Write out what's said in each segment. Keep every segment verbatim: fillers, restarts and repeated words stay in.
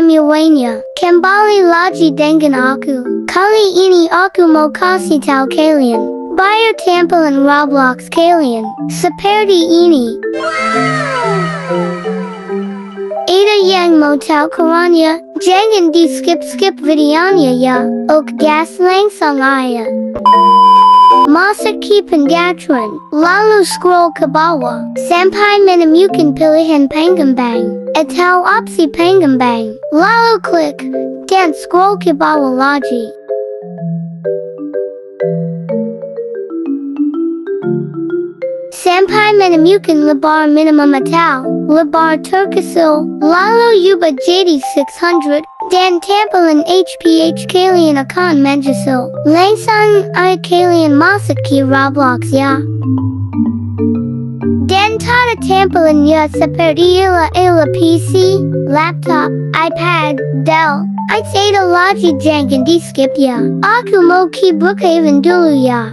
semuanya, kembali lagi dengan aku. Kali ini aku mau kasih tahu kalian bayar tampilan Roblox kalian seperti ini. Ada yang mau tahu caranya? Jangan di skip-skip videonya ya. Oke, gas langsung aja. Masuk ke pengaturan, lalu scroll ke bawah sampai menemukan pilihan pengembang atau opsi pengembang. Lalu klik dan scroll ke bawah lagi. Sampai menemukan lebar minimum atau lebar terkecil, lalu ubah jadi enam ratus dan tampilan H P H kalian akan menjadi. Langsung aja kalian masuk ke Roblox ya. Dan tata tampilannya seperti ila ila P C, laptop, iPad, Dell. Ada lagi jangan di skip ya. Aku mau ke Brookhaven dulu ya.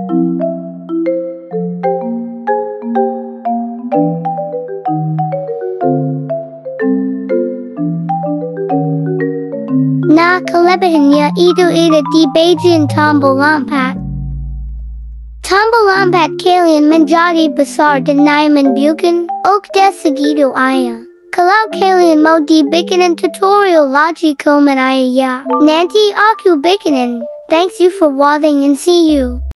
Nah, kelebihannya itu ada di bagian tombol lompat. Tombol lompat kalian menjadi besar dan nyaman bukan? Oke segitu aja. Kalau kalian mau dibikinin tutorial lagi komen aja ya. Nanti aku bikinin. Thanks you for watching and see you.